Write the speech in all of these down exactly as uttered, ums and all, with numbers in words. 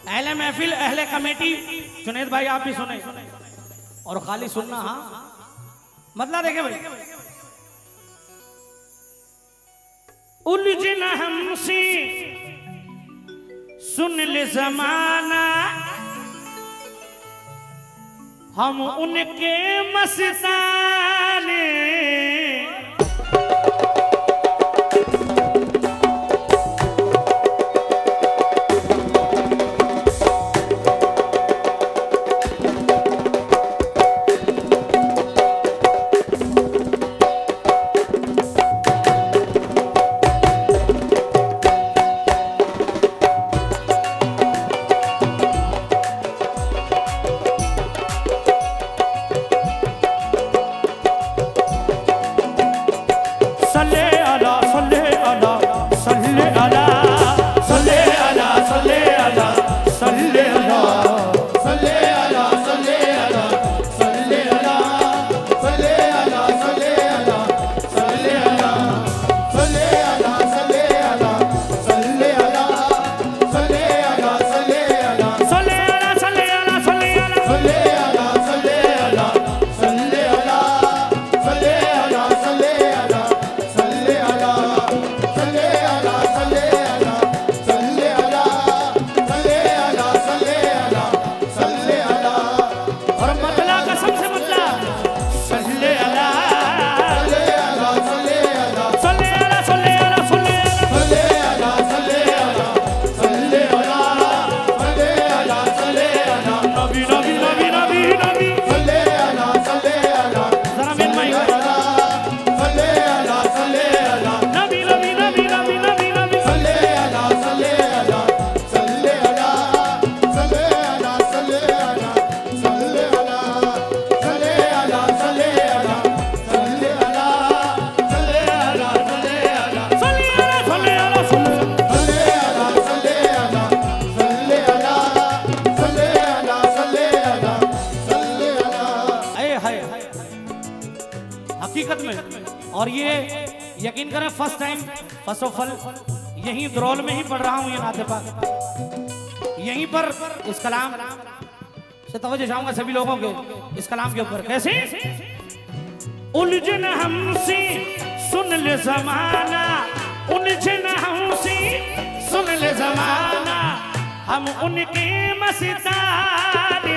अहले महफिल अहले कमेटी जुनैद भाई आप भी सुने और खाली सुनना। हाँ मतलब देखे भाई, उलझन हमसे सुन ले जमाना, हम उनके मस्ताने। हकीकत में, और ये यकीन करें first time first of all यहीं द्रोल में ही पढ़ रहा हूँ ये नाते पाक। यहीं पर इस कलाम से तवज्जो चाहूंगा सभी लोगों के इस कलाम के ऊपर। कैसे उलझन हमसे सुन ले जमाना, उलझन हमसे सुन ले जमाना, हम उनके मस्ताने।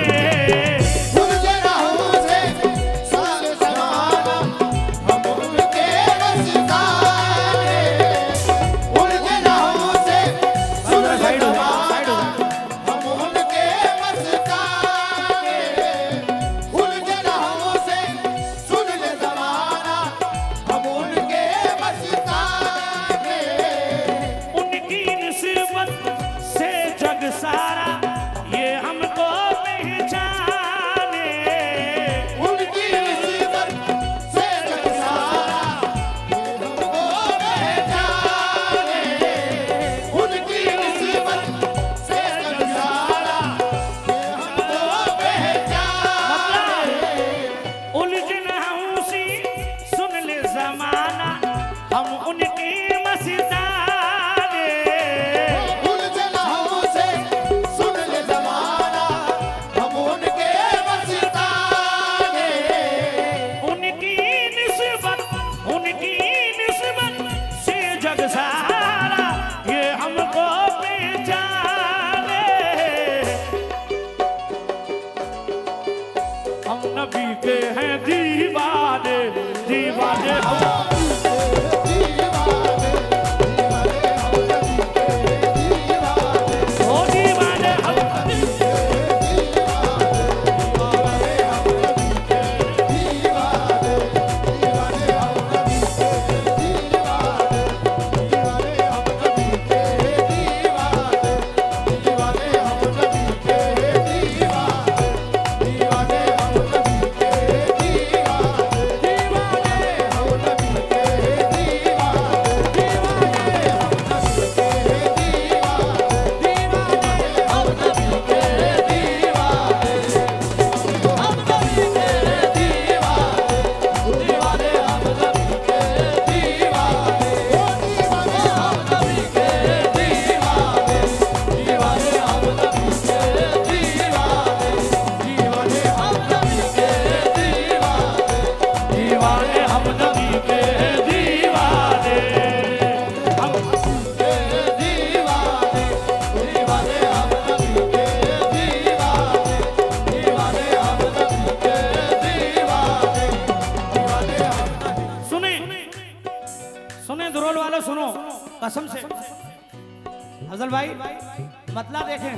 बदला देखें।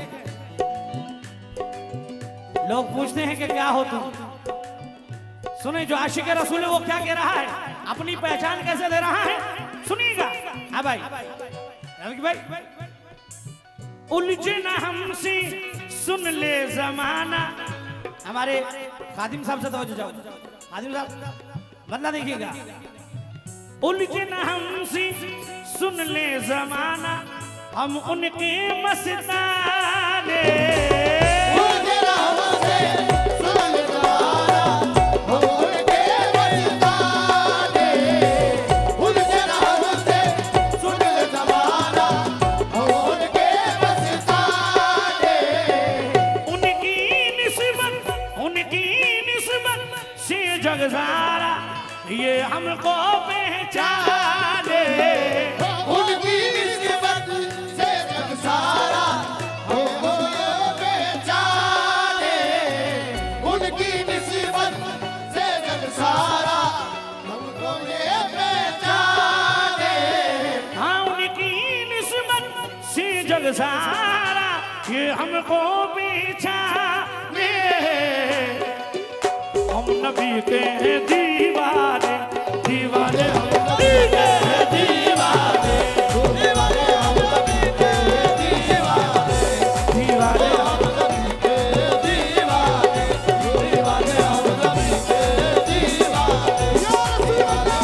लोग पूछते हैं कि क्या हो तुम। सुने जो आशिक रसूल है वो क्या कह रहा है, अपनी पहचान कैसे दे रहा है, सुनिएगा। हाँ भाई भाई उलझे ना हमसे सुन ले जमाना। हमारे खादिम साहब से तो जाओ, खादिम साहब बदला देखिएगा। उलझे ना हमसे सुन ले जमाना, हम उनके मस्ताने। उलझे ना हमसे सुन ले जमाना, हम उनके मस्ताने। उलझे ना हमसे सुन ले जमाना, हम उनके मस्ताने। उनकी निस्बत उनकी निस्बत से जग सारा ये हमको पहचाने। उनकी निस्बत से जग सारा हमको पहचाने। उनकी निस्बत से जग सारा हमको ये पहचाने। हाँ उनकी निस्बत से जग सारा ये हमको पहचाने। हम नबी के दीवाने दीवाने हम नबी के दीवाने दीवाने हम नबी के दीवाने दीवाने हम नबी के दीवाने दीवाने हम नबी के दीवाने दीवाने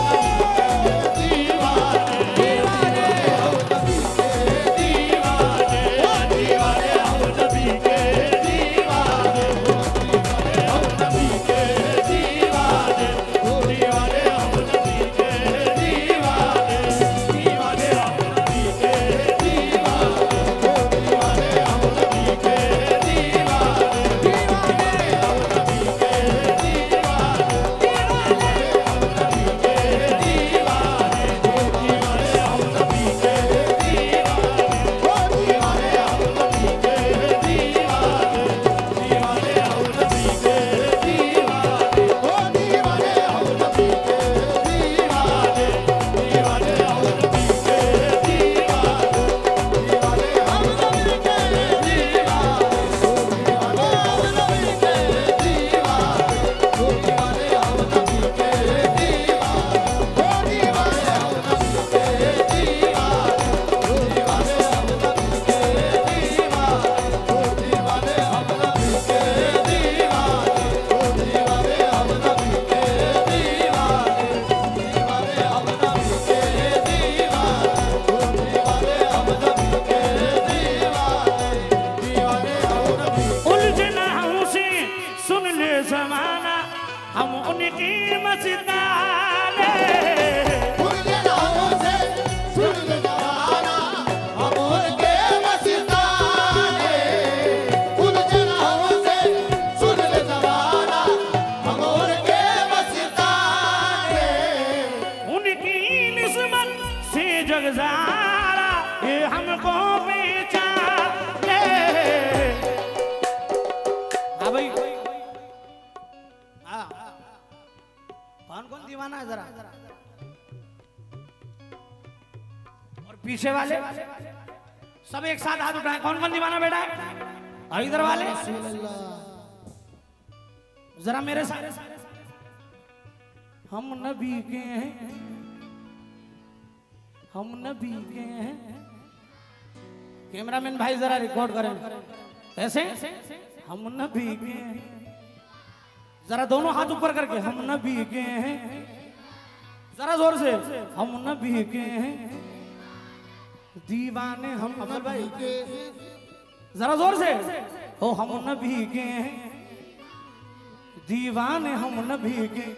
दीवाने हम नबी के दीवाने दीवाने हम नबी के दीवाने हम नबी के दीवाने दीवाने हम नबी के दीवाने दीवाने हम नबी के दीवाने दीवाने हम नबी के दीवाने दीवाने हम नबी के दीवाने दीवाने हम नबी के दीवाने दीवाने हम नबी के दीवाने दीवाने हम नबी के दीवाने दीवाने हम नबी के दीवाने ओ दीवाने हम नबी के दीवाने दीवाने हम नबी के दीवाने दीवाने हम नबी के दीवाने दीवाने हम नबी के दीवाने दीवाने हम नबी के दीवाने ओ दीवाने हम नबी के दीवाने दीवाने हम नबी के दीवाने दीवाने हम नबी के दीवाने दीवाने हम नबी के दीवाने दीवाने हम नबी के दीवाने दीवाने हम नबी के दीवाने दीवाने हम नबी। उलझे ना हमसे सुन ले जमाना, हम उनकी मस्ताने। उलझे ना हमसे सुन ले जमाना, हम उनके मस्ताने। उलझे ना हमसे सुन ले जमाना, हम उनके मस्ताने। उनकी निस्बत से जग सारा ये हमको पहचाने। हाँ भाई हाँ कौन कौन दीवाना है जरा, और पीछे वाले सब एक साथ हाथ उठाएं। कौन कौन दीवाना बैठा है, और इधर वाले जरा मेरे साथ। हम नबी के हैं, हम नबी के हैं। कैमरामैन भाई जरा रिकॉर्ड करें ऐसे। हम नबी के हैं, जरा दोनों हाथ ऊपर करके। हम नबी के हैं, जरा जोर से। हम नबी के हैं दीवाने हम अफजल भाई के, जरा जोर से। ओ हम नबी के हैं दीवाने हम नबी के।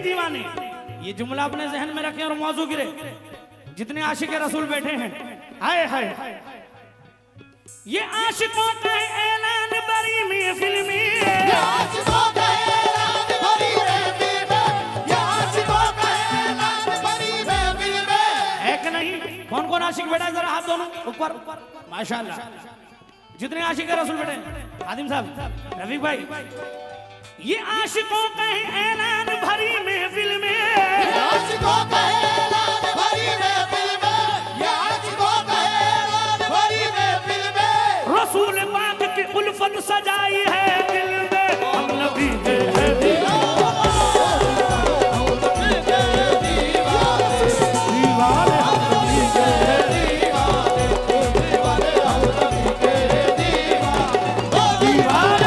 दीवाने, ये जुमला अपने जहन में रखें और मौजू गिरे। जितने आशिक रसूल बैठे हैं, हाय हाय, ये आशिकों का ऐलान बरी महफिल में, ये आशिकों का ऐलान बरी महफिल में, ये आशिकों का ऐलान बरी महफिल में। है कि नहीं? कौन कौन आशिक बैठा है जरा हाथ दोनों ऊपर, माशाल्लाह। जितने आशिक रसूल बैठे, आदिम साहब, रफीक भाई, ये आशिकों का ऐलान भरी महफिल में, ये आशिकों का ऐलान भरी महफिल में, ये आशिकों का ऐलान भरी महफिल में। रसूल पाक की उल्फत सजाई है दिल में, हम नबी के हैं दीवाने, हम नबी के हैं दीवाने, दीवाने हम नबी के हैं दीवाने, दीवाने हम नबी के हैं दीवाने, दीवाने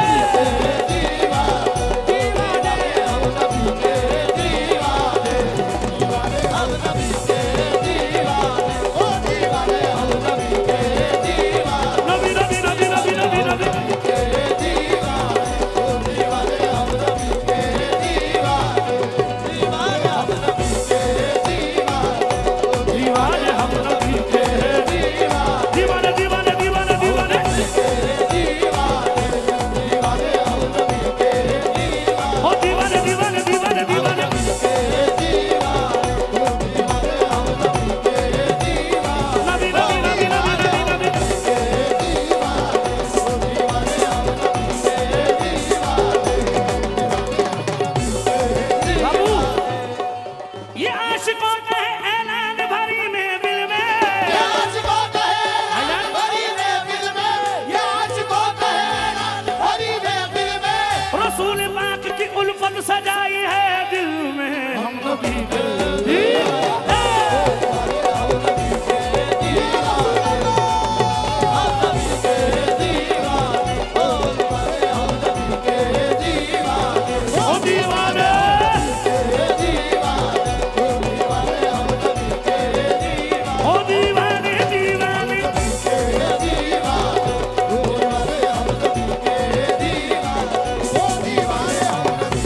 सजाई है दिल में, हम नबी के दीवाने, हम नबी के दीवाने, हम नबी के दीवाने, ओ दीवाने हम नबी के दीवाने, ओ दीवाने के दीवाने, ओ दीवाने हम नबी के दीवाने, ओ दीवाने दीवाने के दीवाने, ओ दीवाने हम नबी के दीवाने, ओ दीवाने हम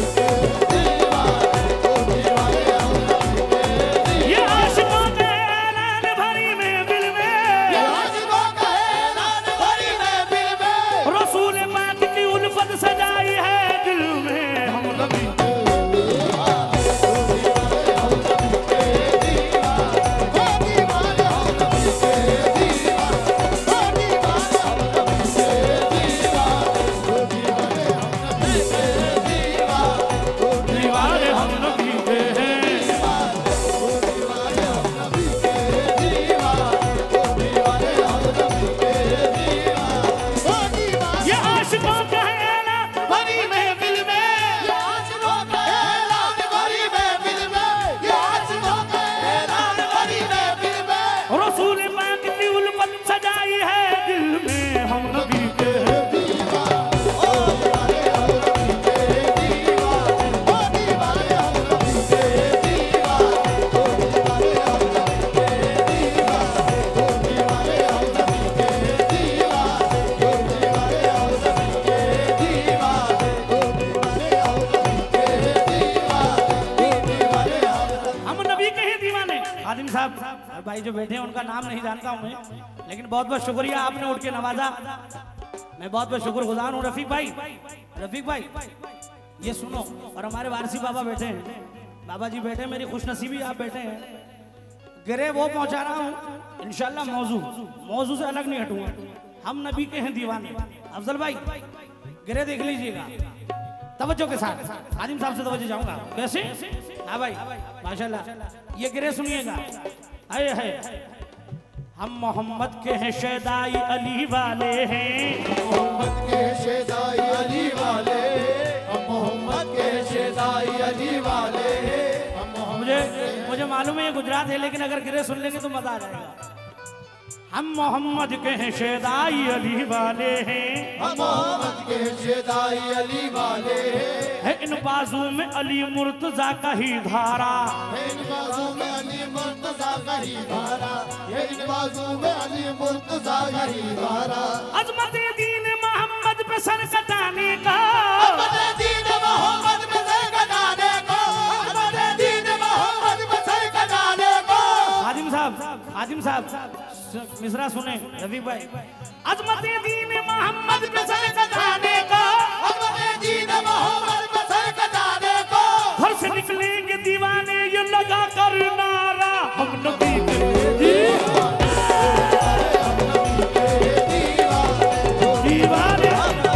सजाई है दिल में, हम नबी के दीवाने, हम नबी के दीवाने, ओ दीवाने हम नबी के दीवाने, ओ दीवाने हम नबी के दीवाने, ओ दीवाने हम नबी के दीवाने, ओ दीवाने हम नबी के दीवाने, ओ दीवाने हम नबी के दीवाने, ओ दीवाने हम नबी के दीवाने, ओ दीवाने। ये आशिकों का भरी महफिल में, ये आशिकों का ऐलान भरी महफिल में, ये आशिकों का ऐलान भरी महफिल में। रसूल पाक की उल्फत सजाई है दिल में, हम नबी के दीवाने, ओ दीवाने हम नबी के दीवाने, ओ दीवाने हम नबी के दीवाने, ओ दीवाने हम नबी के दीवाने, ओ दीवाने हम नबी के दीवाने, ओ दीवाने हम नबी के दीवाने, हम नबी के ही दीवाने। आदिम साहब भाई जो बैठे हैं उनका नाम नहीं जानता हूं मैं, लेकिन बहुत बहुत शुक्रिया, आपने उठ के नवाजा, मैं बहुत बहुत शुक्रगुजार हूं। रफीक भाई, रफीक भाई ये सुनो, और हमारे वारसी बाबा बैठे हैं, बाबा जी बैठे हैं, मेरी खुशनसीबी आप बैठे हैं। गिरे वो पहुंचा रहा हूं इंशाल्लाह, मौजू मौजू से अलग नहीं हटूंगा, हम नबी के हैं दीवाने। अफजल भाई गिरे देख लीजिएगा तवज्जो के साथ, आदिम साहब से तवज्जो जाऊंगा कैसे। हाँ भाई माशाल्लाह, ये गिरे सुनिएगा। आए है, हम मोहम्मद के हैं शहदाई अली वाले हैं, मोहम्मद के शहदाई अली वाले, हम मोहम्मद के शहदाई अली वाले हैं। मुझे मुझे मालूम है ये गुजरात है, लेकिन अगर गिरे सुन लेंगे तो मजा आ जाएगा। हम मोहम्मद के हैं शहदाई अली वाले हैं, हम मोहम्मद के शहदाई अली वाले हैं। इन बाजू में अली मुर्तजा का ही धारा, इन बाजू में अली मुर्तजा का ही धारा, इन बाजू में अली मुर्तजा का ही धारा। अजमत दीन मोहम्मद पे सर कटाने का, अजमत दीन मोहम्मद पे सर कटाने का, मिसरा सुने रफीक भाई। अजमत दीन मोहम्मद पे सर कटाने को, अजमत दीन मोहम्मद पे सर कटाने को, घर से निकलेंगे दीवाने ये लगा कर नारा, हम नबी के दीवाने, दीवाने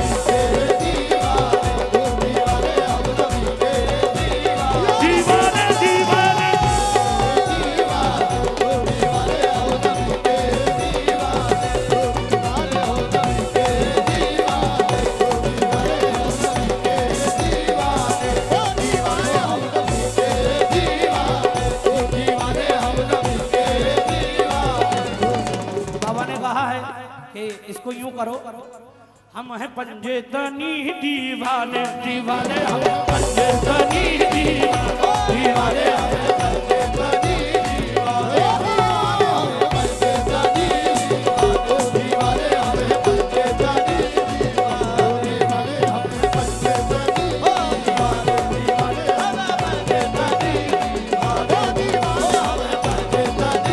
इसको यूं करो, हम हैं पंजेतनी दीवाने, दीवाने हम पंजेतनी दीवाने, दीवाने हम पंजेतनी दीवाने, पंजेतनी दीवाने, हम पंजेतनी दीवाने, हम पंजेतनी दीवाने, दीवाने हम पंजेतनी दीवाने, दीवाने हम पंजेतनी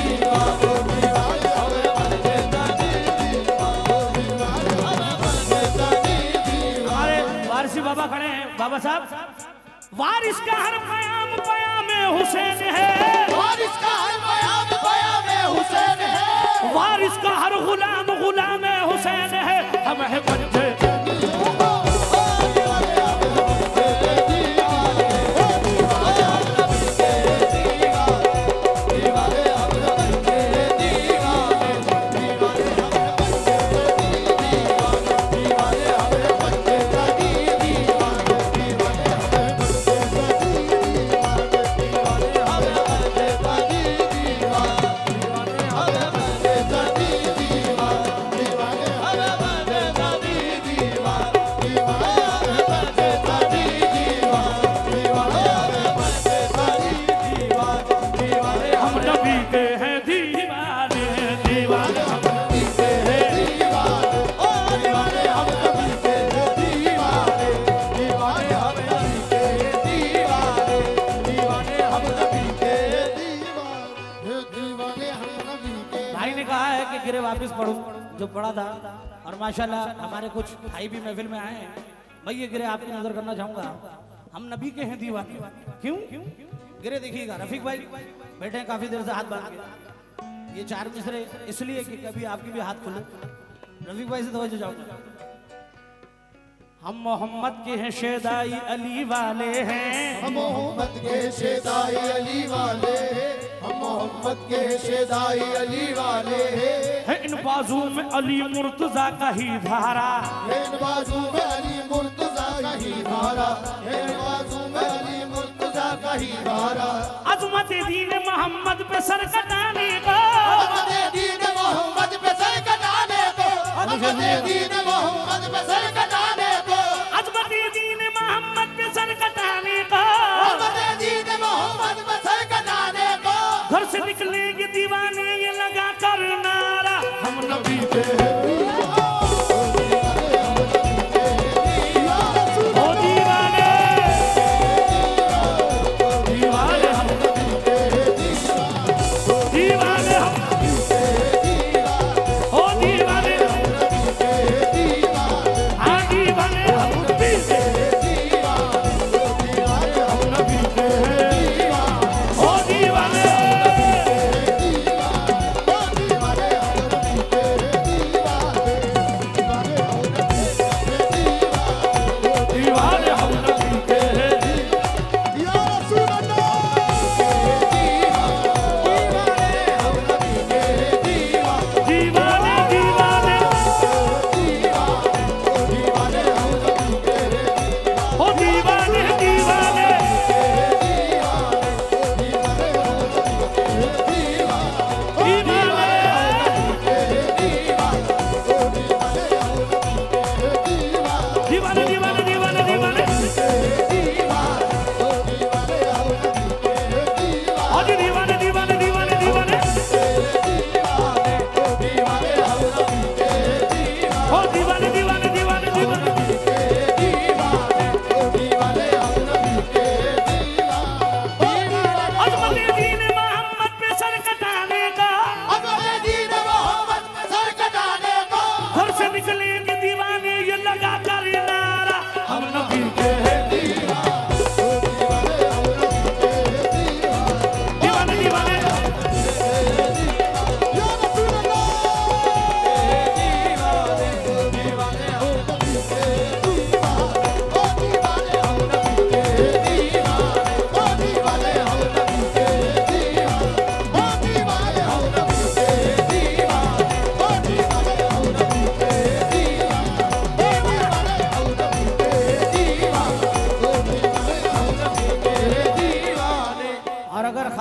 दीवाने। बाबा खड़े हैं, बाबा साहब। वारिस का हर पयाम पयाम हुसैन है, वारिस का हर पयाम पयाम हुसैन है, वारिस का हर गुलाम गुलाम हुसैन है, हम है पंजे वापस पढ़ूं जो पढ़ा था। और माशाल्लाह हमारे कुछ भाई भी महफिल में आए हैं। मैं ये गिरे आपकी नजर करना चाहूंगा, हम नबी के हैं दीवाने। क्यों गिरे देखिएगा, रफीक भाई बैठे हैं काफी देर से हाथ बांध के। ये चार मिसरे इसलिए कि कभी आपकी भी हाथ खुले। रफीक भाई से तवज्जो चाहूंगा। हम मोहम्मद के हैं शेदाई अली वाले हैं, हम मोहम्मद के शेदाई अली वाले हैं, हम मोहम्मद के शेदाई अली वाले हैं। इन बाजू में अली मुर्तजा का ही धारा, इन बाजू में अली मुर्तजा का ही धारा, इन बाजू में अली मुर्तजा का ही धारा। अजमत दीन मोहम्मद पे सर कटाने को, अजमत दीन मोहम्मद पे सर कटाने को, अजमत दीन मोहम्मद पे सर कटाने को, अजमत दीन मोहम्मद पे सर कटाने को, अजमत दीन मोहम्मद पे सर कटाने को, घर से निकलेंगे दीवाने ये लगा कर नारा, हम नबी के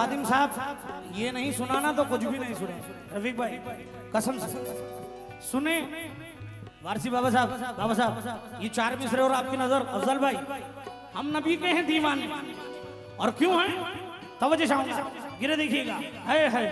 फातिम साहब ये नहीं सुनाना तो कुछ भी नहीं सुने। रफीक भाई कसम से सुने। वारसी बाबा साहब बाबा साहब ये चार मिसरे और आपकी नजर अफजल भाई, हम नबी के हैं दीवाने। और क्यों हैं तवज्जो चाहूंगा, गिरे देखिएगा। है है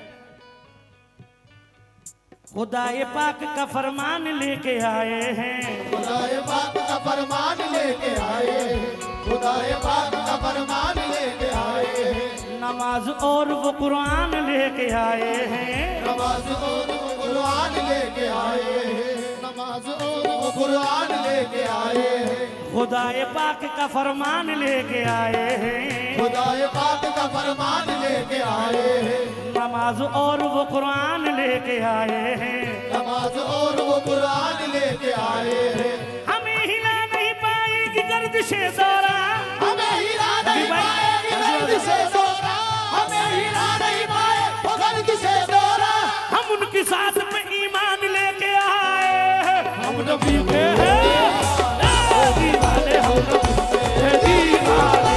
खुदाए पाक का फरमान लेके आए हैं, खुदाए पाक का फरमान लेके आए हैं, खुदाए पाक का फरमान लेके आए हैं। नमाज और वो कुरान लेके आए हैं, नमाज और वो कुरान लेके आए हैं, नमाज और वो कुरान लेके आए हैं। खुदाए पाक का फरमान लेके आए हैं, खुदाए पाक का फरमान लेके आए हैं। नमाज और वो कुरान लेके आए हैं, नमाज और वो कुरान लेके आए हैं। हमें हिला नहीं पाएगी गर्दिशे दौरा, हमें हिला नहीं पाएगी गर्दिशे दौरा, हमें हिला नहीं पाए वो गर्दिशे दौरा। हम उनके साथ में ईमान लेके आए हैं, हम नबी के हैं दीवाने, हम नबी के हैं दीवाने,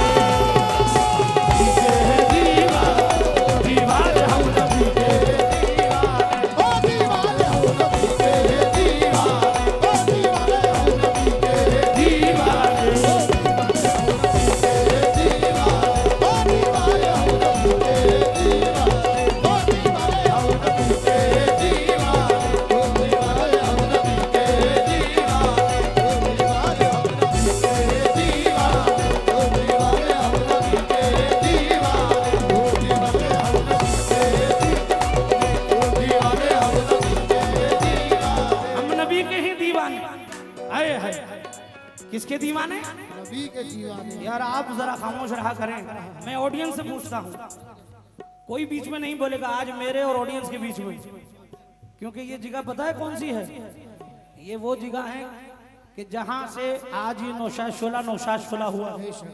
दीवाने हम नबी के हैं ओ दीवाने हम नबी के हैं दीवाने, ओ दीवाने हम नबी के हैं दीवाने। ओ दीवाने हम नबी के हैं दीवाने, ओ दीवाने हम नबी के हैं दीवाने, ओ दीवाने हम नबी के हैं दीवाने, ओ दीवाने हम नबी के हैं दीवाने, ओ दीवाने हम नबी के हैं दीवाने, ओ दीवाने हम नबी के हम नबी के ही दीवाने। आए है किसके दीवाने? नबी के दीवाने। यार आप जरा खामोश रहा करें, मैं ऑडियंस से पूछता हूँ, कोई बीच में नहीं बोलेगा आज मेरे और ऑडियंस के बीच में, क्योंकि ये जगह पता है कौन सी है? ये वो जगह है कि जहां से आज ये नौशाद शोला नौशाद शोला हुआ।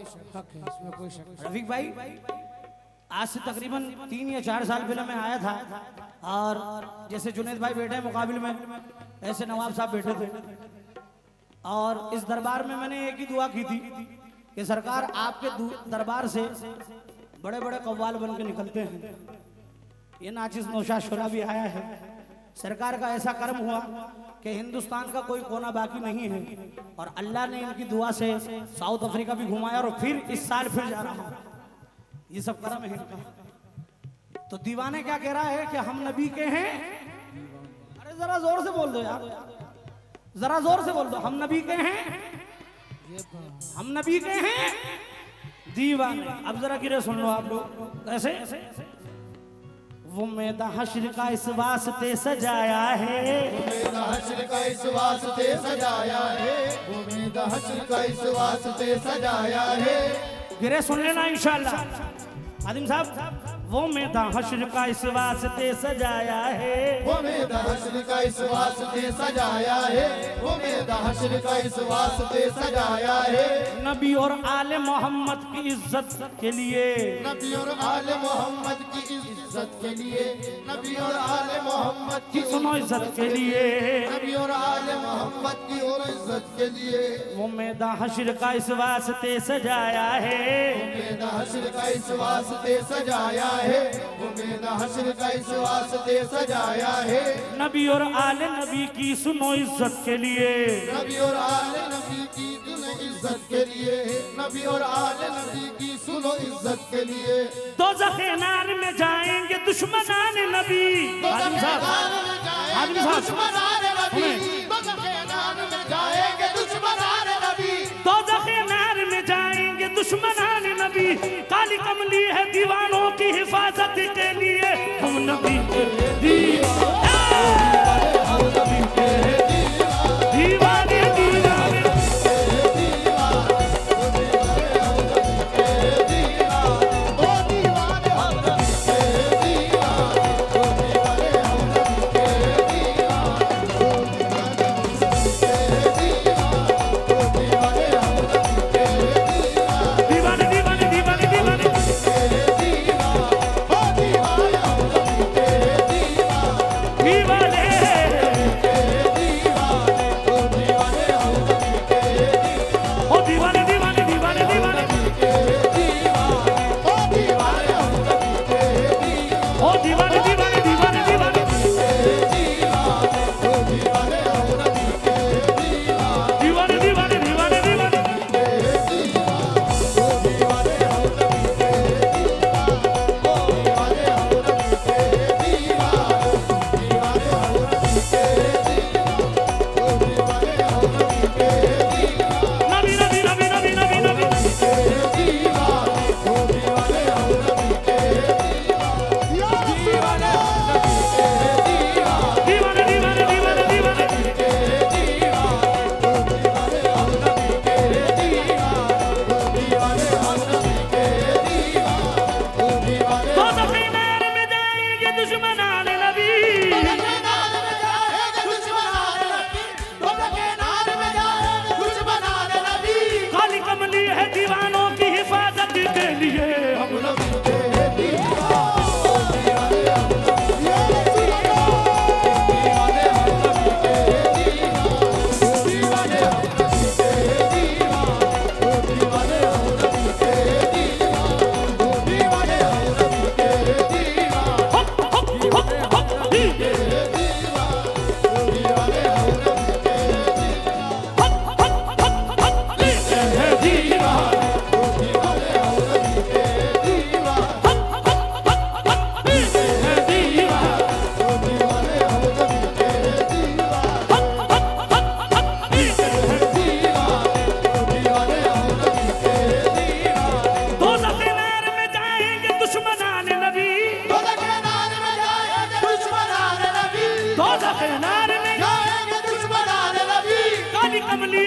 रफीक भाई आज से तकरीबन तीन या चार साल पहले मैं आया था, और जैसे जुनेद भाई बैठे हैं मुकाबिल में, ऐसे नवाब साहब बैठे थे, और इस दरबार में मैंने एक ही दुआ की थी कि सरकार आपके दरबार से बड़े बड़े कव्वाल बन के निकलते हैं। ये नाचिस नौशाद शोला भी आया है। सरकार का ऐसा कर्म हुआ कि हिंदुस्तान का कोई कोना बाकी नहीं है, और अल्लाह ने इनकी दुआ से साउथ अफ्रीका भी घुमाया, और फिर इस साल फिर जा रहा हूँ। ये सब कर्म है इनका। तो दीवाने क्या कह रहा है कि हम नबी के हैं। अरे जरा जोर से बोल दो यार, जरा जोर से बोल दो, हम नबी के हैं, हम नबी के हैं दीवाने। अब जरा गिरे सुन लो आप लोग कैसे। वो मैदा हश्र का इस वास्ते सजाया है, वो मैदा हश्र का इस वास्ते सजाया है, वो मैदा हश्र का इस वास्ते सजाया है। गिरे सुन लेना इंशाल्लाह। आदिम साहब, वो मैदा हश्र का इस वास्ते सजाया है, वो मैदा हश्र का इस वास्ते सजाया है, वो मैदा हश्र का इस वास्ते सजाया है। नबी और आले मोहम्मद की इज्जत के लिए, नबी और आले मोहम्मद की इज्जत के लिए, नबी और आले मोहम्मद की सुनो इज्जत के लिए, नबी और आले मोहम्मद की और इज्जत के लिए। वो मैदा हश्र का इस वास्ते सजाया है, मैदा हश्र का इस वास्ते सजाया है, वो मैदा हश्र का इस वास्ते सजाया है। नबी और आले नबी की सुनो इज्जत के लिए, नबी और आले नबी की सुनो इज्जत के लिए, नबी और आले नबी की सुनो इज्जत के लिए। दोज़ख़े नार में जाएंगे दुश्मनान नबी। आदिम साहब, आदिम साहब, दुश्मनान नबी, दोज़ख़े नार में जाएंगे दुश्मनान नबी, दोज़ख़े नार में जाएंगे दुश्मनान नबी। काली कमली है दीवानों की हिफाजत के लिए, हम नबी के दीवाने, हम नबी के दीवाने, दीवाने।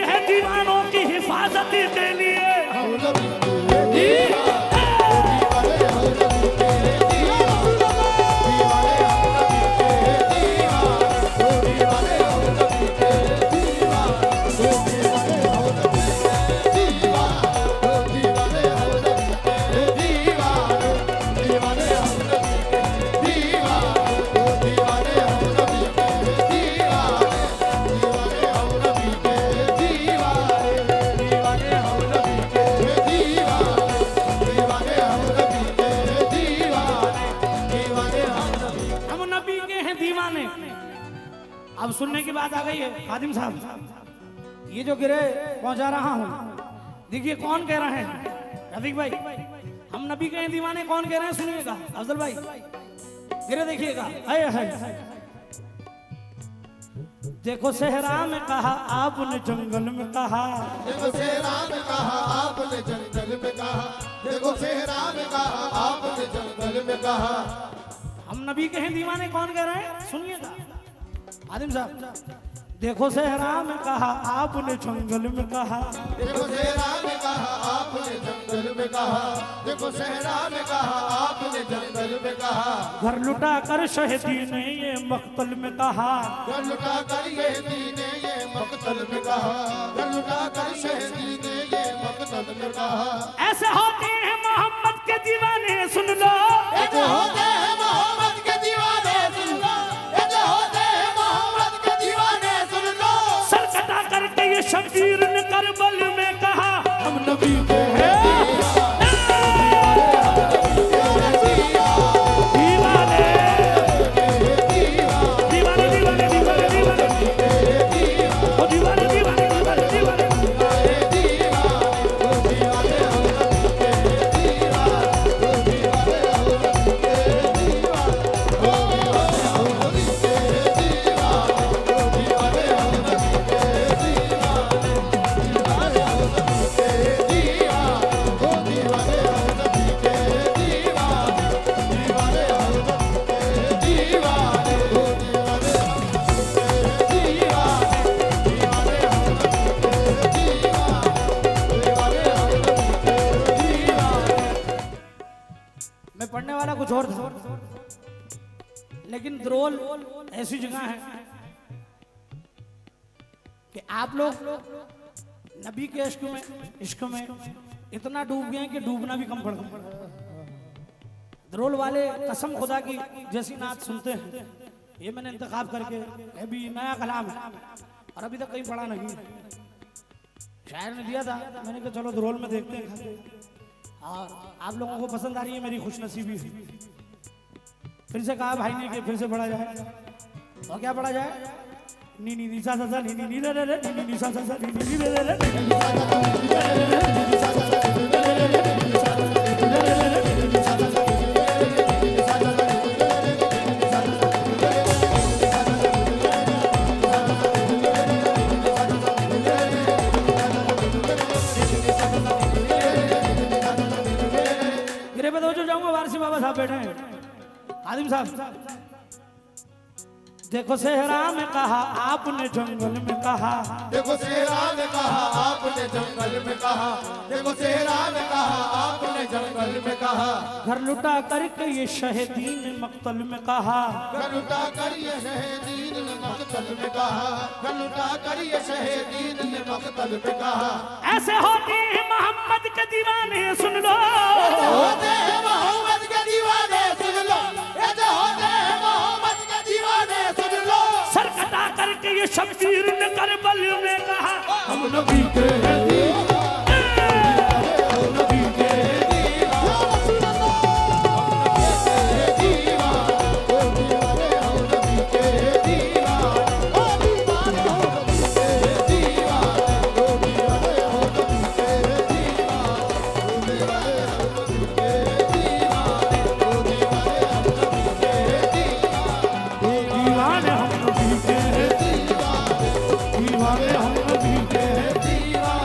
है दीवानों की हिफाजत के लिए। हम नबी के दीवाने, दीवाने हम नबी के दीवाने, दीवाने हम नबी के दीवाने, दीवाने हम नबी के दीवाने, दीवाने हम नबी के दीवाने, दीवाने हम नबी के दीवाने, दीवाने हम नबी के दीवाने, दीवाने हम नबी के दीवाने, दीवाने हम नबी के दीवाने, दीवाने हम नबी के दीवाने, दीवाने हम नबी के दीवाने, दीवाने हम नबी। हम नबी के हैं दीवाने। अब सुनने की बात आ गई है खादिम साहब, ये जो गिरे पहुंचा रहा हूं, देखिए कौन कह रहे हैं। रफीक भाई, हम नबी के हैं दीवाने कौन कह रहे हैं सुनिएगा। अफजल भाई गिरे देखिएगा। आए हाय, देखो सहरा में कहा आपने जंगल में कहा, देखो सेहरा में कहा आपने जंगल में कहा, देखो सेहरा में कहा आपने जंगल में कहा। हम नबी के हैं दीवाने कौन कह रहे हैं सुनिएगा। आदिम साहब, देखो सहरा में कहा आपने जंगल में कहा, देखो सेहरा में कहा आपने जंगल में कहा, देखो सेहरा में कहा आपने जंगल में कहा। घर लुटा कर शहीदी ने ये मक्तल में कहा, घर लुटा कर ये दीने ये मकतल में कहा, घर लुटा कर शहीदी ने ये मकतल में कहा। ऐसे होते हैं मोहम्मद के दीवाने सुन लो। ये जो होते हैं मोहम्मद के दीवाने सुन लो, ये जो होते हैं मोहम्मद के दीवाने सुन लो। सर कटा करके ये शबीर ने करबल में कहा, हम नबी के हैं दीवाने दीवाने दीवाने दीवाने दीवाने ओ दीवाने दीवाने दीवाने दीवाने मैं पढ़ने वाला कुछ और था, लेकिन द्रोल ऐसी जगह है कि आप लोग नबी के इश्क में इश्क में इतना डूब गए कि डूबना भी कम पड़ गया। द्रोल वाले कसम खुदा की जैसी नात सुनते हैं, ये मैंने इंतखाब करके, अभी नया कलाम है और अभी तक कहीं पढ़ा नहीं। शायर ने दिया था, मैंने कहा चलो द्रोल में देखते हैं और आप लोगों को पसंद आ रही है, मेरी खुशनसीबी है। फिर से कहा भाई ने कि फिर से पढ़ा जाए, और क्या पढ़ा जाए? नी नी नी सा सा सा नी नी नी रे रे रे नी नी नी सा सा सा नी नी नी रे रे रे। गिरे पे दो जो जाऊंगा, वारसी बाबा साहब बैठे हैं। आदिम साहब, देखो सेहरा में कहा आपने जंगल में कहा, देखो सेहरा ने कहा आपने जंगल में कहा, देखो सेहरा ने कहा आपने जंगल में कहा। घर लुटा करके ये शहीदीन मक्तल में कहा, घर लुटा कर ये शहीदीन ने मकतल में कहा, घर लुटा कर ये शहीदीन ने मकतल में कहा। ऐसे होते हैं मोहम्मद के दीवाने सुन लो, ऐसे होते हैं मोहम्मद के दीवाने सुन लो, ऐसे होते हैं मोहम्मद के दीवाने सुन लो। सर कटा करके ये शबीर ने करबल में कहा, हम नबी के हैं दीवाने, हम नबी के हैं दीवाने, हम नबी के हैं दीवाने, ओ दीवाने हम नबी के हैं दीवाने, ओ दीवाने हम नबी के हैं दीवाने, ओ दीवाने हम नबी के हैं दीवाने, ओ दीवाने हम नबी के हैं दीवाने, दीवाने हम नबी के हैं, दीवाने दीवाने हम नबी के हैं। दीवाने।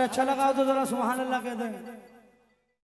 अच्छा लगा हो तो जरा सुभान अल्लाह कह दे।